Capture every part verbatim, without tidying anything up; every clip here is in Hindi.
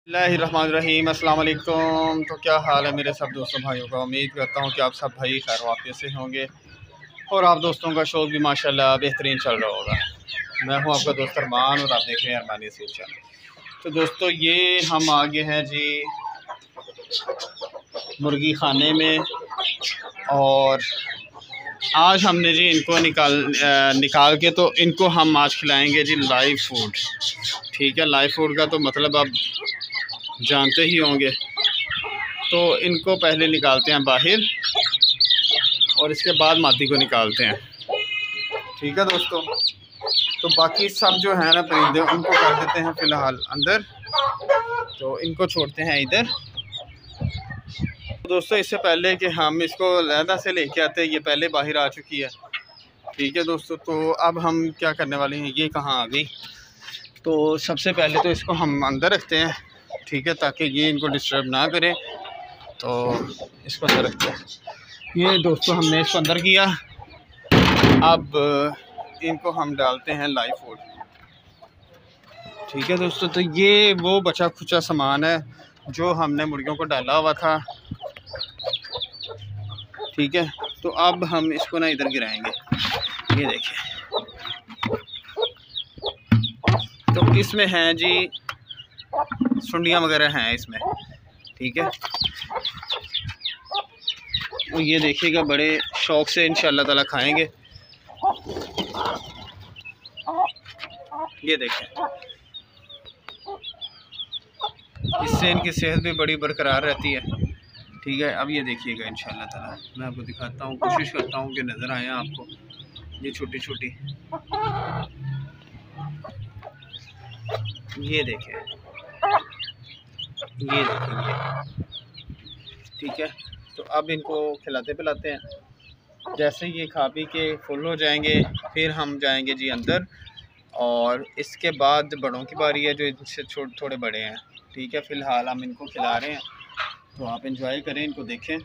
बिस्मिल्लाहिर्रहमानिर्रहीम। अस्सलाम वालेकुम। तो क्या हाल है मेरे सब दोस्तों भाइयों का। उम्मीद करता हूँ कि आप सब भाई खैर वाक़ियत से होंगे और आप दोस्तों का शौक़ भी माशाल्लाह बेहतरीन चल रहा होगा। मैं हूँ आपका दोस्त अरमान और आप देख रहे हैं अरमानी सील चैनल। तो दोस्तों ये हम आ गए हैं जी मुर्गी खाने में और आज हमने जी इनको निकाल निकाल के तो इनको हम आज खिलाएँगे जी लाइव फूड। ठीक है, लाइव फूड का तो मतलब आप जानते ही होंगे। तो इनको पहले निकालते हैं बाहर और इसके बाद मादी को निकालते हैं। ठीक है दोस्तों, तो बाकी सब जो है ना परिंदे उनको कर देते हैं फ़िलहाल अंदर, तो इनको छोड़ते हैं इधर। दोस्तों इससे पहले कि हम इसको लहदा से लेके आते हैं, ये पहले बाहर आ चुकी है। ठीक है दोस्तों, तो अब हम क्या करने वाले हैं, ये कहाँ आ गई। तो सबसे पहले तो इसको हम अंदर रखते हैं, ठीक है, ताकि ये इनको डिस्टर्ब ना करे। तो इसको अंदर रखते हैं। ये दोस्तों हमने इसको अंदर किया। अब इनको हम डालते हैं लाइव फूड। ठीक है दोस्तों, तो ये वो बचा खुचा सामान है जो हमने मुर्गियों को डाला हुआ था। ठीक है, तो अब हम इसको ना इधर गिराएंगे। ये देखिए, तो इसमें हैं जी सुंडियाँ वगैरह हैं इसमें। ठीक है, और ये देखिएगा बड़े शौक़ से इंशाअल्लाह ताला खाएंगे। ये देखें, इससे इनकी सेहत भी बड़ी बरकरार रहती है। ठीक है, अब ये देखिएगा इंशाअल्लाह ताला मैं आपको दिखाता हूँ, कोशिश करता हूँ कि नज़र आए आपको। ये छोटी छोटी, ये देखें, ये देखेंगे। ठीक है, तो अब इनको खिलाते पिलाते हैं। जैसे ये खा पी के फुल हो जाएंगे फिर हम जाएंगे जी अंदर, और इसके बाद बड़ों की बारी है जो इनसे छोटे थोड़े बड़े हैं। ठीक है, फ़िलहाल हम इनको खिला रहे हैं, तो आप एंजॉय करें, इनको देखें।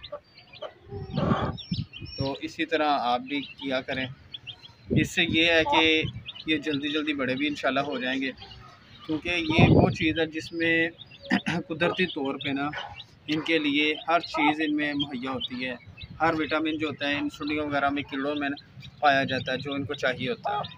तो इसी तरह आप भी किया करें। इससे ये है कि ये जल्दी जल्दी बड़े भी इंशाल्लाह हो जाएंगे, क्योंकि ये वो चीज़ है जिसमें कुदरती तौर पे ना इनके लिए हर चीज़ इनमें मुहैया होती है। हर विटामिन जो होता है इन सुंडियों वगैरह में किलो में पाया जाता है, जो इनको चाहिए होता है।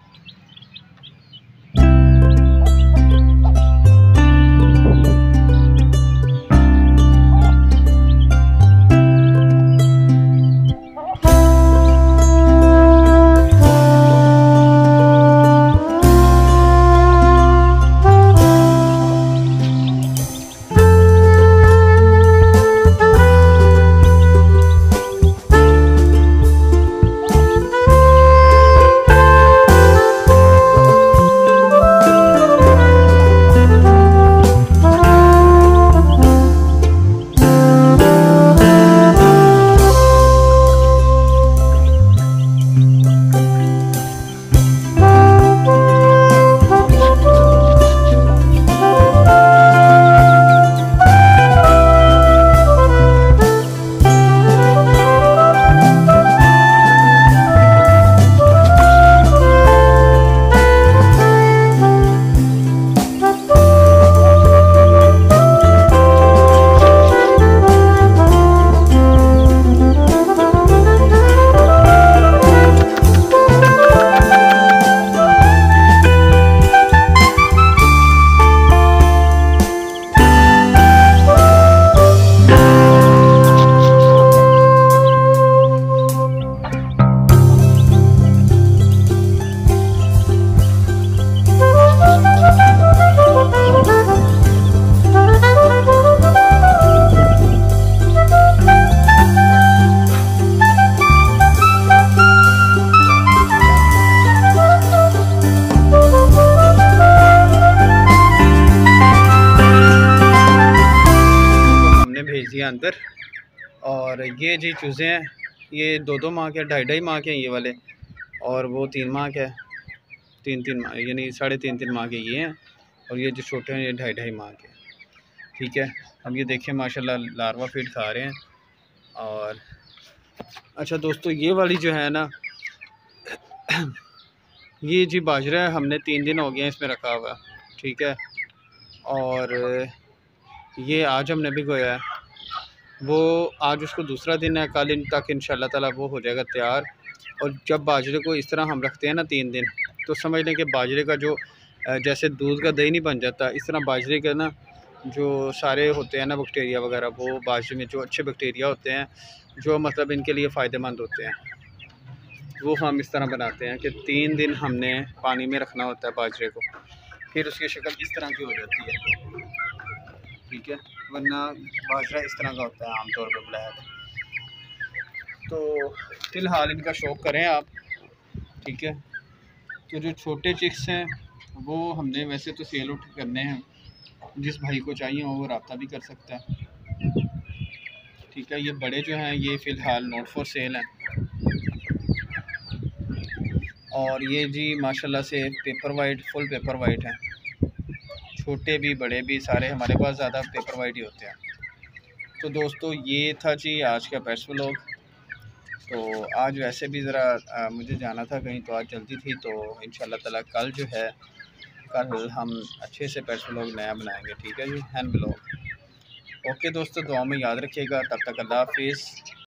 अंदर। और ये जी चूज़े हैं, ये दो दो माह के, ढाई ढाई माह के हैं ये वाले, और वो तीन माह के, तीन तीन माह यानी साढ़े तीन तीन माह के ये हैं, और ये जो छोटे हैं ये ढाई ढाई माह के। ठीक है, अब ये देखें माशाल्लाह लार्वा फीड खा रहे हैं। और अच्छा दोस्तों, ये वाली जो है ना ये जी बाजरा है, हमने तीन दिन हो गए हैं इसमें रखा हुआ। ठीक है, और ये आज हमने भिगोया है, वो आज उसको दूसरा दिन है, कल इन तक इंशाल्लाह ताला वो हो जाएगा तैयार। और जब बाजरे को इस तरह हम रखते हैं ना तीन दिन, तो समझ लें कि बाजरे का जो जैसे दूध का दही नहीं बन जाता, इस तरह बाजरे का ना जो सारे होते हैं ना बैक्टीरिया वगैरह, वो बाजरे में जो अच्छे बैक्टीरिया होते हैं जो मतलब इनके लिए फ़ायदेमंद होते हैं, वो हम इस तरह बनाते हैं कि तीन दिन हमने पानी में रखना होता है बाजरे को, फिर उसकी शक्ल इस तरह की हो जाती है, ठीक है। वरना बाजरा इस तरह का होता है आमतौर पर ब्लैक। तो फ़िलहाल इनका शौक़ करें आप, ठीक है। तो जो छोटे चिक्स हैं वो हमने वैसे तो सेल आउट करने हैं, जिस भाई को चाहिए हो वो रब्ता भी कर सकता है, ठीक है। ये बड़े जो हैं ये फ़िलहाल नॉट फॉर सेल हैं। और ये जी माशाल्लाह से paper white, full paper white हैं, छोटे भी बड़े भी सारे हमारे पास ज़्यादा पेपर वाइट ही होते हैं। तो दोस्तों ये था जी आज का पेट्स व्लॉग। तो आज वैसे भी ज़रा मुझे जाना था कहीं, तो आज जल्दी थी, तो इंशाल्लाह ताला कल जो है कल हम अच्छे से पेट्स व्लॉग नया बनाएंगे, ठीक है जी, हैंड व्लॉग। ओके दोस्तों, दुआ में याद रखिएगा, तब तक अल्लाह हाफिज़।